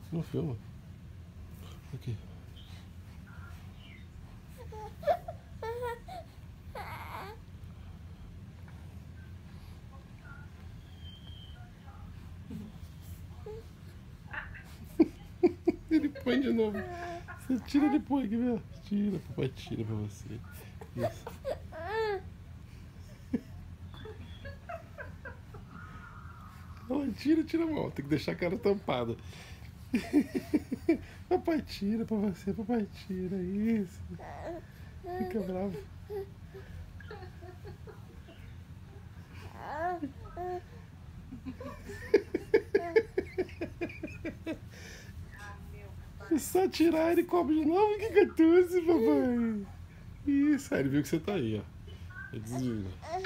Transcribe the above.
Não filma. Aqui. Ele põe de novo. Você tira e põe aqui, meu. Tira, papai tira pra você. Isso. Ela tira, tira a mão. Tem que deixar a cara tampada. Papai tira pra você, papai tira. Isso. Fica bravo. É só tirar, ele come de novo. Que 14, papai. Isso, aí ele viu que você tá aí, ó. Ele desvira.